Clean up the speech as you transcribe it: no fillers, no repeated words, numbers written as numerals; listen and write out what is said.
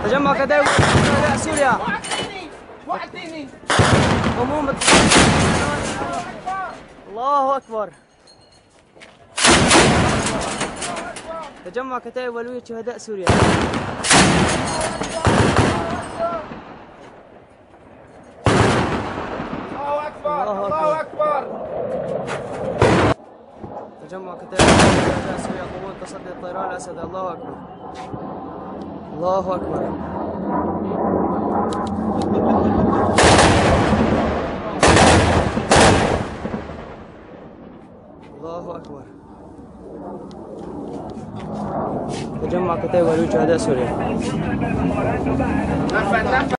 تجمع كتائب شهداء سوريا. وحديني قوموا الله أكبر. تجمع كتائب ألوية شهداء سوريا. الله أكبر الله أكبر. تجمع كتائب شهداء سوريا قبول تصدي الطيران الأسد. الله أكبر الله أكبر. الله أكبر. تجمع كتائب ألوية شهداء سوريا.